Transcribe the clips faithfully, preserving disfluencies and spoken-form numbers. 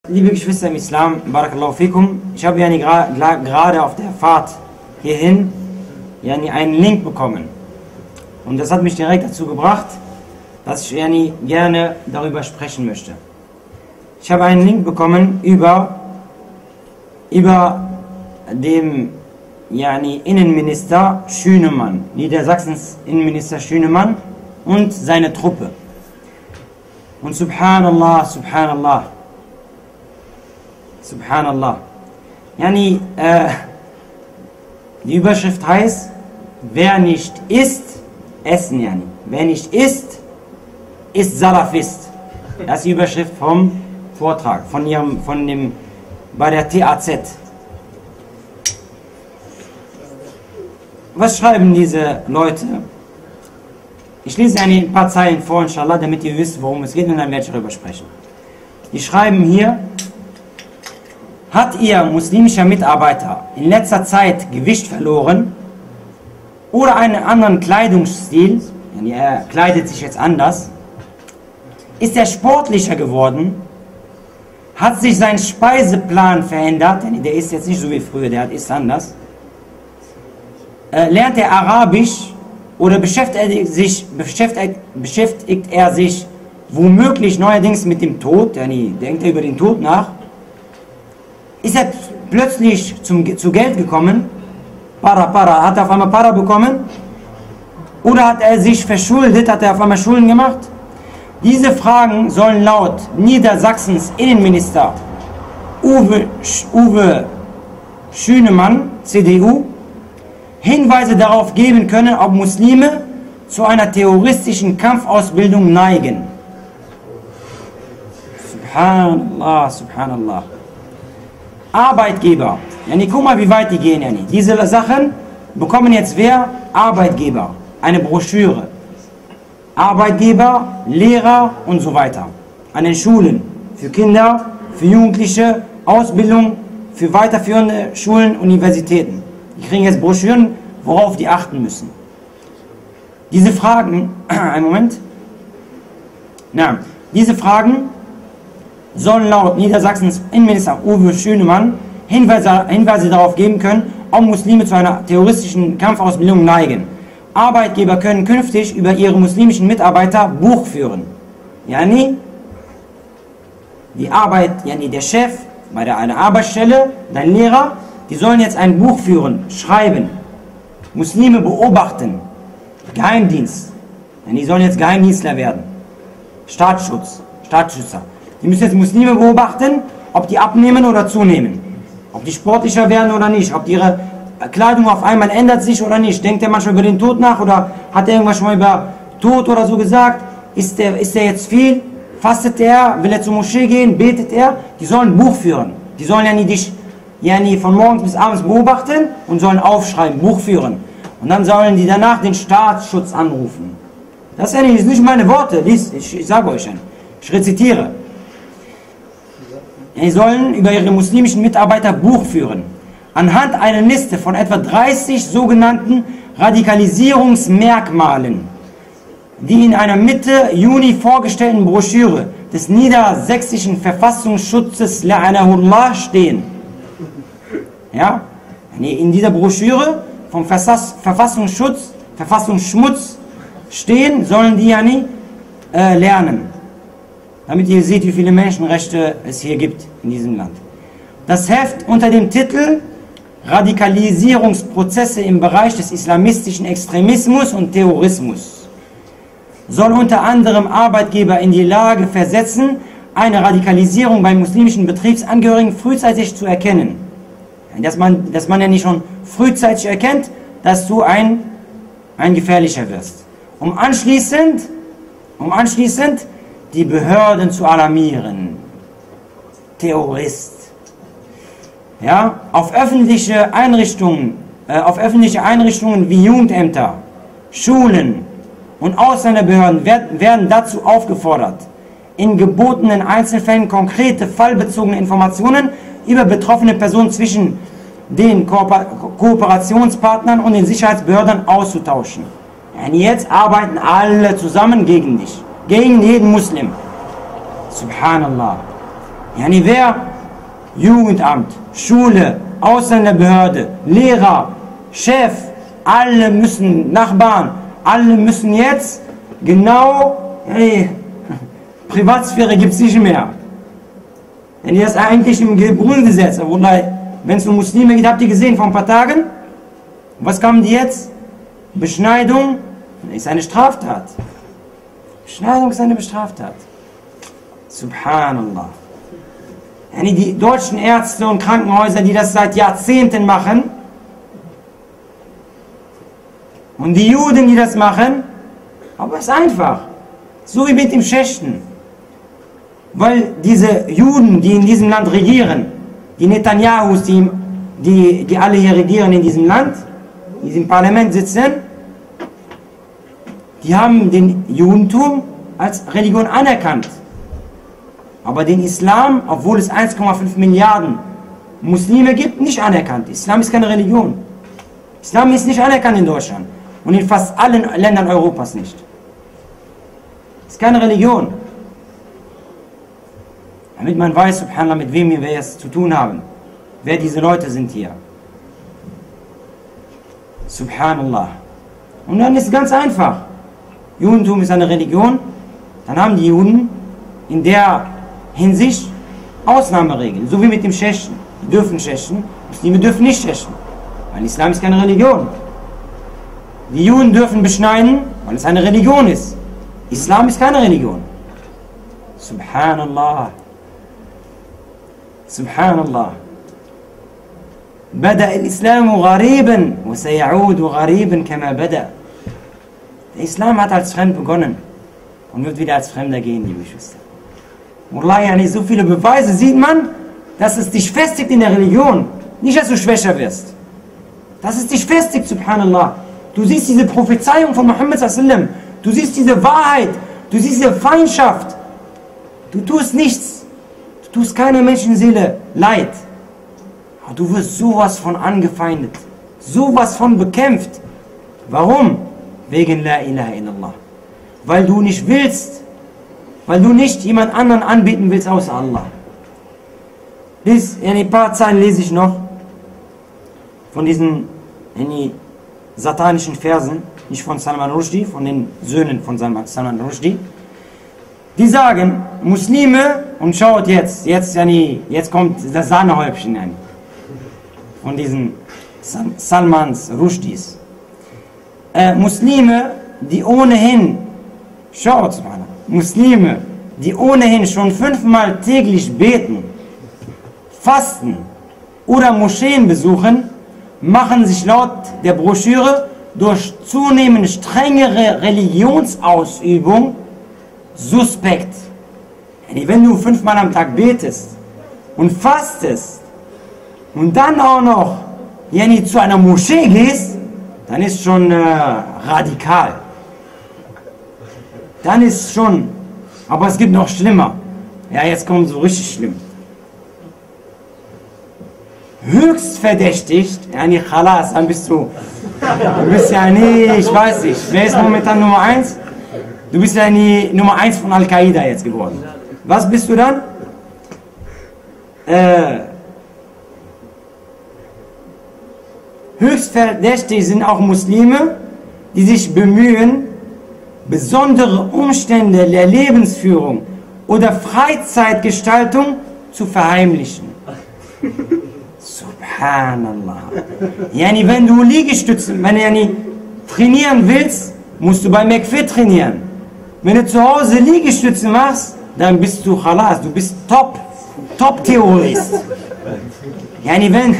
Liebe Geschwister im Islam, Barakallahu fikum, ich habe yani gerade auf der Fahrt hierhin yani einen Link bekommen. Und das hat mich direkt dazu gebracht, dass ich yani gerne darüber sprechen möchte. Ich habe einen Link bekommen über, über dem yani Innenminister Schünemann, Niedersachsens Innenminister Schünemann und seine Truppe. Und Subhanallah, Subhanallah, Subhanallah. Yani, äh, die Überschrift heißt, wer nicht isst, essen yani. Wer nicht isst, ist Salafist. Das ist die Überschrift vom Vortrag, von ihrem, von dem, bei der T A Z. Was schreiben diese Leute? Ich lese ein paar Zeilen vor, inshallah, damit ihr wisst, worum es geht, und dann werde ich darüber sprechen. Die schreiben hier: Hat Ihr muslimischer Mitarbeiter in letzter Zeit Gewicht verloren oder einen anderen Kleidungsstil, er kleidet sich jetzt anders, ist er sportlicher geworden, hat sich sein Speiseplan verändert, der ist jetzt nicht so wie früher, der ist anders, äh, lernt er Arabisch oder beschäftigt, sich, beschäftigt, beschäftigt er sich womöglich neuerdings mit dem Tod, denkt er über den Tod nach, ist er plötzlich zum, zu Geld gekommen, para, para, hat er auf einmal para bekommen, oder hat er sich verschuldet, hat er auf einmal Schulden gemacht? Diese Fragen sollen laut Niedersachsens Innenminister Uwe, Uwe Schünemann, C D U, Hinweise darauf geben können, ob Muslime zu einer terroristischen Kampfausbildung neigen. Subhanallah, Subhanallah. Arbeitgeber. Yani, guck mal, wie weit die gehen. Yani. Diese Sachen bekommen jetzt wer? Arbeitgeber. Eine Broschüre. Arbeitgeber, Lehrer und so weiter. An den Schulen. Für Kinder, für Jugendliche, Ausbildung, für weiterführende Schulen, Universitäten. Die kriegen jetzt Broschüren, worauf die achten müssen. Diese Fragen, einen Moment. Na, diese Fragen sollen laut Niedersachsens Innenminister Uwe Schünemann Hinweise, Hinweise darauf geben können, ob Muslime zu einer terroristischen Kampfausbildung neigen. Arbeitgeber können künftig über ihre muslimischen Mitarbeiter Buch führen. Yani, die Arbeit, yani der Chef bei der, einer Arbeitsstelle, dein Lehrer, die sollen jetzt ein Buch führen, schreiben, Muslime beobachten, Geheimdienst. Yani, die sollen jetzt Geheimdienstler werden, Staatsschutz, Staatsschützer. Die müssen jetzt Muslime beobachten, ob die abnehmen oder zunehmen. Ob die sportlicher werden oder nicht. Ob ihre Kleidung auf einmal ändert sich oder nicht. Denkt er manchmal über den Tod nach oder hat er irgendwas schon mal über Tod oder so gesagt? Ist der, ist der jetzt viel? Fastet er? Will er zur Moschee gehen? Betet er? Die sollen ein Buch führen. Die sollen ja nie dich ja nie von morgens bis abends beobachten und sollen aufschreiben, Buch führen. Und dann sollen die danach den Staatsschutz anrufen. Das sind nicht meine Worte. Lies, ich, ich sage euch ein. Ich rezitiere. Sie sollen über ihre muslimischen Mitarbeiter Buch führen. Anhand einer Liste von etwa dreißig sogenannten Radikalisierungsmerkmalen, die in einer Mitte Juni vorgestellten Broschüre des niedersächsischen Verfassungsschutzes La'anahullah stehen. Ja, in dieser Broschüre vom Verfassungsschutz, Verfassungsschmutz stehen, sollen die ja nie äh, lernen. Damit ihr seht, wie viele Menschenrechte es hier gibt in diesem Land. Das Heft unter dem Titel Radikalisierungsprozesse im Bereich des islamistischen Extremismus und Terrorismus soll unter anderem Arbeitgeber in die Lage versetzen, eine Radikalisierung bei muslimischen Betriebsangehörigen frühzeitig zu erkennen. Dass man, dass man ja nicht schon frühzeitig erkennt, dass du ein, ein gefährlicher wirst. Um anschließend, um anschließend die Behörden zu alarmieren. Terrorist. Ja, auf öffentliche Einrichtungen, äh, auf öffentliche Einrichtungen wie Jugendämter, Schulen und Ausländerbehörden werd, werden dazu aufgefordert, in gebotenen Einzelfällen konkrete fallbezogene Informationen über betroffene Personen zwischen den Kooper Kooperationspartnern und den Sicherheitsbehörden auszutauschen. Und jetzt arbeiten alle zusammen gegen dich. Gegen jeden Muslim. Subhanallah. Yani wer, Jugendamt, Schule, Ausländerbehörde, Lehrer, Chef, alle müssen, Nachbarn, alle müssen jetzt genau, hey, Privatsphäre gibt es nicht mehr. Denn die ist eigentlich im Grundgesetz. Wenn es um Muslime geht, habt ihr gesehen vor ein paar Tagen? Was kam die jetzt? Beschneidung ist eine Straftat. Beschneidung ist eine Straftat. Subhanallah. Die deutschen Ärzte und Krankenhäuser, die das seit Jahrzehnten machen, und die Juden, die das machen, aber es ist einfach. So wie mit dem Schächten. Weil diese Juden, die in diesem Land regieren, die Netanyahus, die, die, die alle hier regieren in diesem Land, die in diesem Parlament sitzen, die haben den Judentum als Religion anerkannt. Aber den Islam, obwohl es eins Komma fünf Milliarden Muslime gibt, nicht anerkannt. Islam ist keine Religion. Islam ist nicht anerkannt in Deutschland und in fast allen Ländern Europas nicht. Es ist keine Religion. Damit man weiß, subhanallah, mit wem wir es zu tun haben. Wer diese Leute sind hier. Subhanallah. Und dann ist es ganz einfach. Judentum ist eine Religion. Dann haben die Juden in der Hinsicht Ausnahmeregeln. So wie mit dem Schächten. Die dürfen schächten, Muslime dürfen nicht schächten. Weil Islam ist keine Religion. Die Juden dürfen beschneiden, weil es eine Religion ist. Islam ist keine Religion. Subhanallah. Subhanallah. بدأ الإسلام غريبا وسيعود غريبا كما بدأ. Der Islam hat als fremd begonnen und wird wieder als Fremder gehen, liebe Geschwister. Wallahi, ja nicht so viele Beweise sieht man, dass es dich festigt in der Religion. Nicht, dass du schwächer wirst. Dass es dich festigt, subhanallah. Du siehst diese Prophezeiung von Muhammad sallallahu alaihi wasallam. Du siehst diese Wahrheit. Du siehst diese Feindschaft. Du tust nichts. Du tust keiner Menschenseele leid. Aber du wirst sowas von angefeindet. Sowas von bekämpft. Warum? Wegen La ilaha illallah. Weil du nicht willst, weil du nicht jemand anderen anbeten willst außer Allah. Bis in ein paar Zeilen lese ich noch von diesen in die satanischen Versen, nicht von Salman Rushdie, von den Söhnen von Salman Rushdie. Die sagen, Muslime, und schaut jetzt, jetzt, jetzt kommt das Sahnehäubchen ein, von diesen Salmans Rushdies. Äh, Muslime, die ohnehin, schaut, subhanallah, Muslime, die ohnehin schon fünfmal täglich beten, fasten oder Moscheen besuchen, machen sich laut der Broschüre durch zunehmend strengere Religionsausübung suspekt. Wenn du fünfmal am Tag betest und fastest und dann auch noch yani, zu einer Moschee gehst, dann ist schon äh, radikal. Dann ist schon, aber es gibt noch schlimmer. Ja, jetzt kommt so richtig schlimm. Höchst verdächtigt, ja, nicht Khalas, dann bist du, du bist ja nie, ich weiß nicht, wer ist momentan Nummer eins? Du bist ja nie Nummer eins von Al-Qaida jetzt geworden. Was bist du dann? Äh, höchst verdächtig sind auch Muslime, die sich bemühen, besondere Umstände der Lebensführung oder Freizeitgestaltung zu verheimlichen. Subhanallah. Yani, wenn du Liegestützen, wenn du yani trainieren willst, musst du bei McFit trainieren. Wenn du zu Hause Liegestützen machst, dann bist du Khalas, du bist Top, Top-Terrorist. Yani, wenn,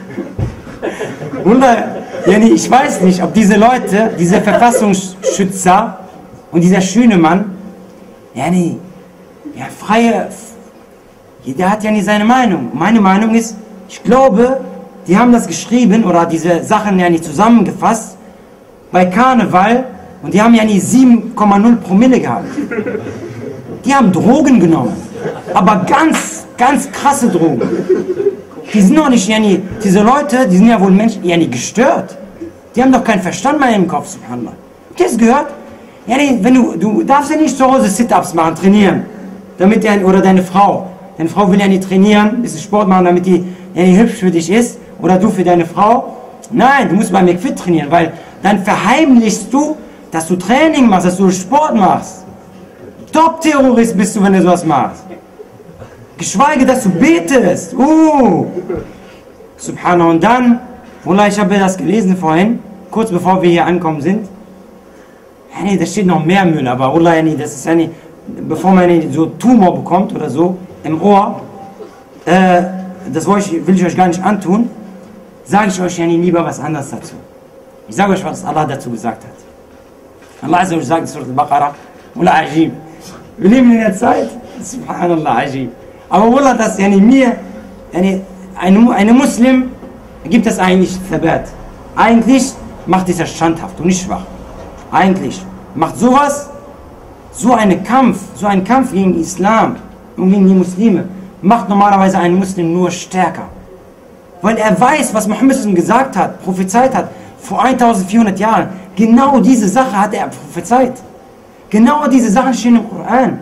yani, ich weiß nicht, ob diese Leute, diese Verfassungsschützer und dieser schöne Mann, yani, ja, freie, jeder hat ja nicht seine Meinung. Meine Meinung ist, ich glaube, die haben das geschrieben oder diese Sachen ja nicht zusammengefasst bei Karneval und die haben ja nicht sieben Komma null Promille gehabt. Die haben Drogen genommen, aber ganz, ganz krasse Drogen. Die sind doch nicht, ja nicht, diese Leute, die sind ja wohl Menschen, ja nicht gestört. Die haben doch keinen Verstand mehr im Kopf, subhanallah. Habt ihr das gehört? Ja, nee, wenn du, du darfst ja nicht zu Hause Sit-Ups machen, trainieren, damit der, oder deine Frau, deine Frau will ja nicht trainieren, ein bisschen Sport machen, damit die ja nicht hübsch für dich ist, oder du für deine Frau. Nein, du musst bei McFit trainieren, weil dann verheimlichst du, dass du Training machst, dass du Sport machst. Top-Terrorist bist du, wenn du sowas machst. Geschweige, dass du betest. Uh. Subhanallah. Und dann, Wallah, ich habe das gelesen vorhin, kurz bevor wir hier ankommen sind. Ja, nee, da steht noch mehr Müll, aber Wallah, nee, das ist ja nicht, bevor man so Tumor bekommt oder so im Ohr, äh, das will ich, will ich euch gar nicht antun, sage ich euch ja nie lieber was anderes dazu. Ich sage euch, was Allah dazu gesagt hat. Allah Azza wa Jalla sagt in Surah Al-Baqarah, Wallah, Ajib. Wir leben in der Zeit, Subhanallah, Ajib. Aber Wallah, das ja nicht mir, eine, eine, eine Muslim gibt es eigentlich Thabat. Eigentlich macht dieser standhaft und nicht schwach. Eigentlich macht sowas, so einen Kampf, so einen Kampf gegen Islam und gegen die Muslime, macht normalerweise einen Muslim nur stärker. Weil er weiß, was Mohammed gesagt hat, prophezeit hat, vor eintausendvierhundert Jahren. Genau diese Sache hat er prophezeit. Genau diese Sachen stehen im Koran.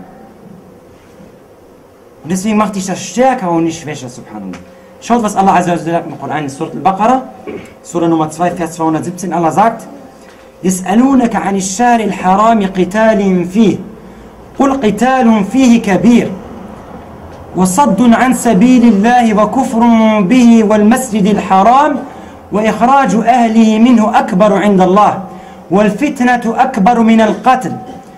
Und deswegen macht dich das stärker und nicht schwächer, subhanallah. Schaut, was Allah Azza wa Jalla sagt im Koran in Surah Al-Baqarah, Surah Nummer zwei, Vers zweihundertsiebzehn. Allah sagt, يسألونك عن الشهر الحرام قتال فيه قل قتال فيه كبير وصد عن سبيل الله وكفر به والمسجد الحرام وإخراج أهله منه أكبر عند الله والفتنة أكبر من القتل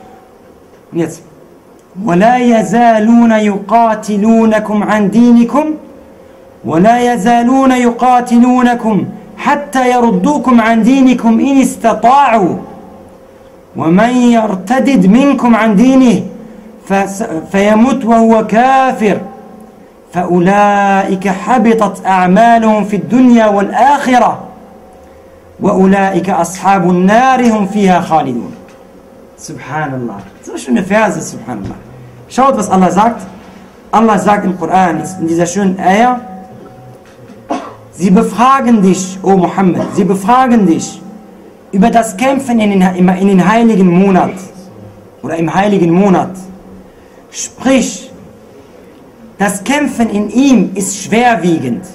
ولا يزالون يقاتلونكم عن دينكم ولا يزالون يقاتلونكم حتى يردوكم عن دينكم إن استطاعوا ومن يرتدد منكم عن دينه فيمت وهو كافر فأولئك حبطت أعمالهم في الدنيا والآخرة وأولئك أصحاب النار هم فيها خالدون. Subhanallah. So schöne Verse, Subhanallah. Schaut, was Allah sagt. Allah sagt im Koran, in dieser schönen Ayah, sie befragen dich, o Muhammad, sie befragen dich über das Kämpfen in den, in den heiligen Monat oder im heiligen Monat. Sprich, das Kämpfen in ihm ist schwerwiegend.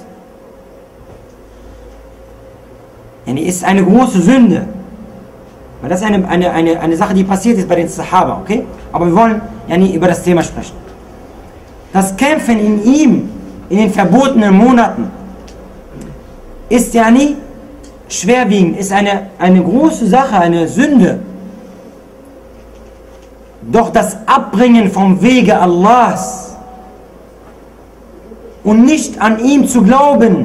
Ist eine große Sünde. Weil das ist eine, eine, eine, eine Sache, die passiert ist bei den Sahaba, okay? Aber wir wollen ja nie über das Thema sprechen. Das Kämpfen in ihm, in den verbotenen Monaten, ist ja nie schwerwiegend, ist eine, eine große Sache, eine Sünde. Doch das Abbringen vom Wege Allahs und nicht an ihm zu glauben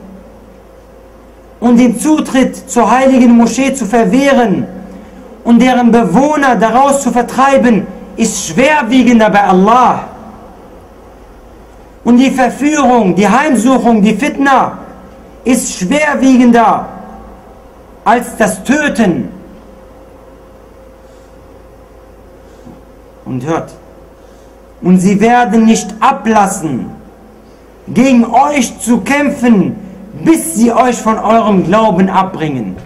und den Zutritt zur heiligen Moschee zu verwehren und deren Bewohner daraus zu vertreiben, ist schwerwiegender bei Allah. Und die Verführung, die Heimsuchung, die Fitna ist schwerwiegender als das Töten. Und hört, und sie werden nicht ablassen, gegen euch zu kämpfen, bis sie euch von eurem Glauben abbringen.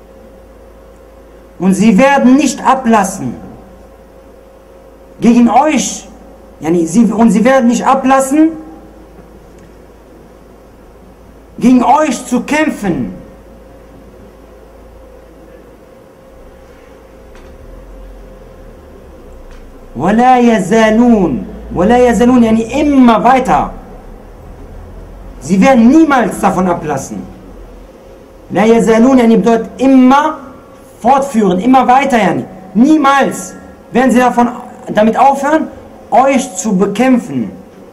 Und sie werden nicht ablassen, gegen euch, und sie werden nicht ablassen, gegen euch zu kämpfen. ولا يزالون ولا يزالون يعني immer weiter. Sie werden niemals davon ablassen. لا يزالون يعني bedeutet immer fortführen, immer weiter. Yani. Niemals werden sie davon, damit aufhören, euch zu bekämpfen.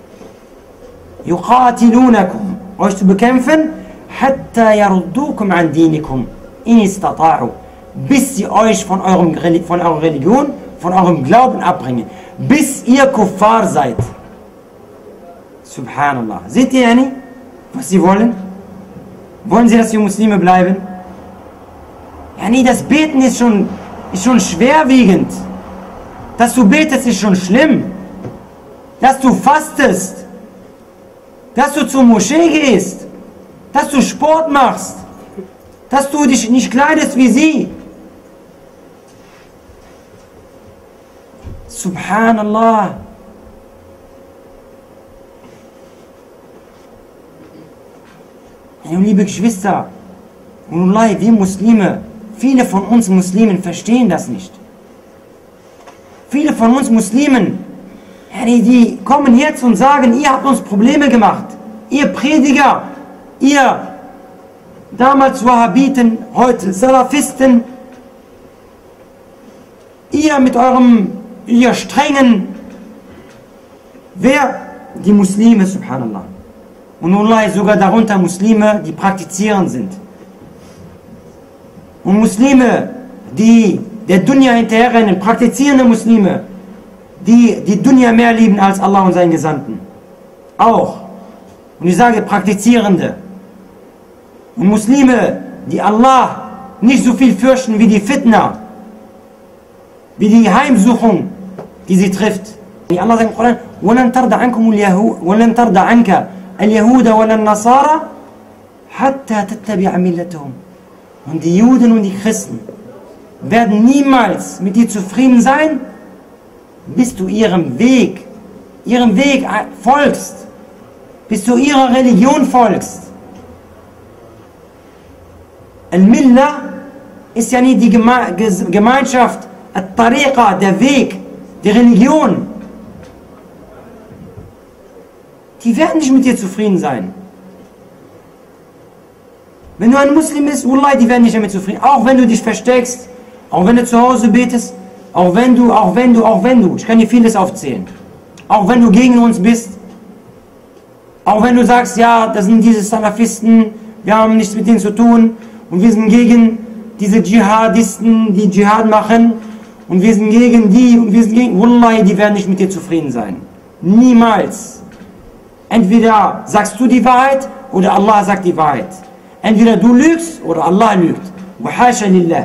يقاتلونكم, euch zu bekämpfen, حتى يردوكم عن دينكم إن استطاعوا, bis sie euch von, eurem, von eurer Religion, von eurem Glauben abbringen, bis ihr Kuffar seid. Subhanallah. Seht ihr yani, was sie wollen? Wollen sie, dass wir Muslime bleiben? Yani, das Beten ist schon, ist schon schwerwiegend. Dass du betest, ist schon schlimm. Dass du fastest, dass du zur Moschee gehst, dass du Sport machst, dass du dich nicht kleidest wie sie. Subhanallah. Und liebe Geschwister, und Allah, wir Muslime, viele von uns Muslimen verstehen das nicht. Viele von uns Muslimen, die kommen jetzt und sagen, ihr habt uns Probleme gemacht. Ihr Prediger, ihr damals Wahhabiten, heute Salafisten, ihr mit eurem, ihr strengen, wer? Die Muslime, subhanallah. Und Allah, sogar darunter Muslime, die praktizierend sind. Und Muslime, die der Dunya hinterherrennen, praktizierende Muslime, die die Dunya mehr lieben als Allah und seinen Gesandten. Auch. Und ich sage praktizierende. Und Muslime, die Allah nicht so viel fürchten wie die Fitna, wie die Heimsuchung, die sie trifft. Wie Allah sagt im Koran, وَلَنْ تَرْضَ عَنْكُمُ الْيَهُودَ وَلَنْ تَرْضَ عَنْكَ الْيَهُودَ وَلَا النَّصَارَى حَتَّى تَتَّبِعَ مِلَّتَهُمْ. Und die Juden und die Christen werden niemals mit dir zufrieden sein, bis du ihrem Weg, ihrem Weg folgst, bis du ihrer Religion folgst. Al-Millah ist ja nicht die Geme Gemeinschaft, Al-Tariqa, der Weg, die Religion. Die werden nicht mit dir zufrieden sein. Wenn du ein Muslim bist, Wallah, die werden nicht damit zufrieden. Auch wenn du dich versteckst, auch wenn du zu Hause betest, auch wenn du, auch wenn du, auch wenn du, ich kann dir vieles aufzählen. Auch wenn du gegen uns bist, auch wenn du sagst, ja, das sind diese Salafisten, wir haben nichts mit denen zu tun und wir sind gegen diese Dschihadisten, die Dschihad machen und wir sind gegen die und wir sind gegen, Wallah, die werden nicht mit dir zufrieden sein. Niemals. Entweder sagst du die Wahrheit oder Allah sagt die Wahrheit. Entweder du lügst oder Allah lügt. Wahasha lillah.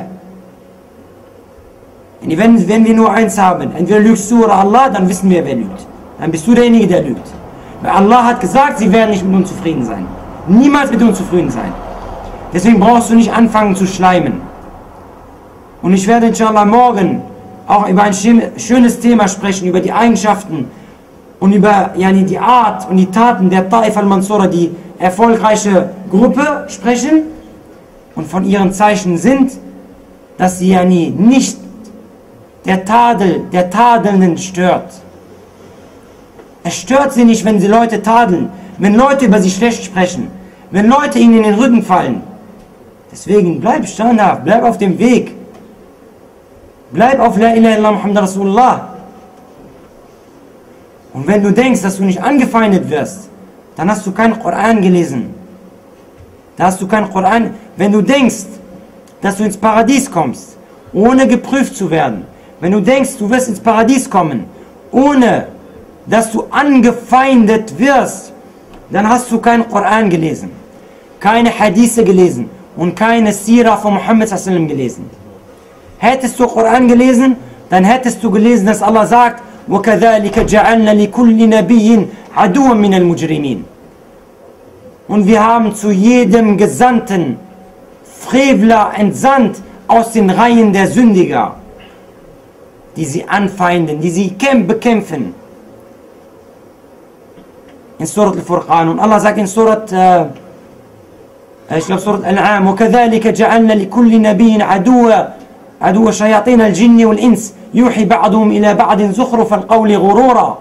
Wenn, wenn wir nur eins haben, entweder lügst du oder Allah, dann wissen wir, wer lügt. Dann bist du derjenige, der lügt. Weil Allah hat gesagt, sie werden nicht mit uns zufrieden sein. Niemals mit uns zufrieden sein. Deswegen brauchst du nicht anfangen zu schleimen. Und ich werde inshallah morgen auch über ein schönes Thema sprechen, über die Eigenschaften und über yani, die Art und die Taten der Taif al-Mansura, die erfolgreiche Gruppe, sprechen. Und von ihren Zeichen sind, dass sie yani nicht der Tadel, der Tadelnden stört. Es stört sie nicht, wenn sie Leute tadeln, wenn Leute über sie schlecht sprechen, wenn Leute ihnen in den Rücken fallen. Deswegen bleib standhaft, bleib auf dem Weg. Bleib auf La ilaha illallah Muhammad Rasulullah. Und wenn du denkst, dass du nicht angefeindet wirst, dann hast du keinen Koran gelesen. Da hast du keinen Koran. Wenn du denkst, dass du ins Paradies kommst, ohne geprüft zu werden, wenn du denkst, du wirst ins Paradies kommen, ohne dass du angefeindet wirst, dann hast du keinen Koran gelesen, keine Hadithe gelesen und keine Sira von Muhammad sallallahu alaihi wasallam gelesen. Hättest du Koran gelesen, dann hättest du gelesen, dass Allah sagt, وَكَذَلِكَ جَعَلْنَا لِكُلِّ نَبِيٍّ عَدُوًا مِنَ الْمُجْرِمِينَ. Und wir haben zu jedem Gesandten Frevler entsandt aus den Reihen der Sündiger, die sie anfeinden, die sie bekämpfen. In Surat Al-Furqan. Und Allah sagt in Surat, äh, ich glaube Surat Al-An'am, وَكَذَلِكَ جَعَلْنَا لِكُلِّ نَبِيٍّ عَدُوًا عَدُوًا شَيَاطِينَ الْجِنِّ وَالْإِنسِ يُوحِي بَعْضُهُمْ إِلَى بَعْضٍ زُخْرُفَ الْقَوْلِ غُرُورًا.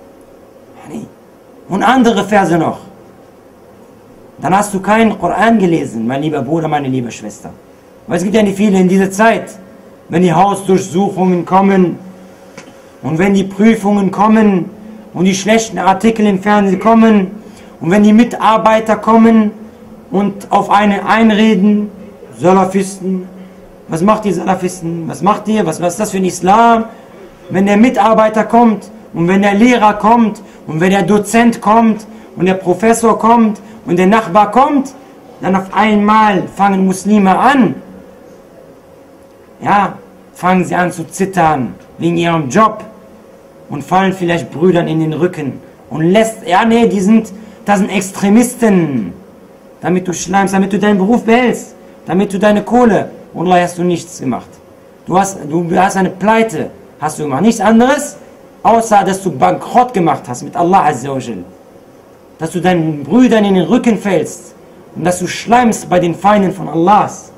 Und andere Verse noch. Dann hast du keinen Koran gelesen, mein lieber Bruder, meine liebe Schwester. Weil es gibt ja nicht viele in dieser Zeit, wenn die Hausdurchsuchungen kommen und wenn die Prüfungen kommen und die schlechten Artikel im Fernsehen kommen und wenn die Mitarbeiter kommen und auf einen einreden, Salafisten, was macht ihr Salafisten, was macht ihr, was, was ist das für ein Islam? Wenn der Mitarbeiter kommt und wenn der Lehrer kommt und wenn der Dozent kommt und der Professor kommt und der Nachbar kommt, dann auf einmal fangen Muslime an, ja, fangen sie an zu zittern wegen ihrem Job und fallen vielleicht Brüdern in den Rücken und lässt, ja nee, die sind, das sind Extremisten, damit du schleimst, damit du deinen Beruf behältst, damit du deine Kohle, und Allah, hast du nichts gemacht. Du hast, du hast eine Pleite, hast du gemacht, nichts anderes, außer dass du Bankrott gemacht hast mit Allah Azza wa Jal. Dass du deinen Brüdern in den Rücken fällst und dass du schleimst bei den Feinden von Allahs.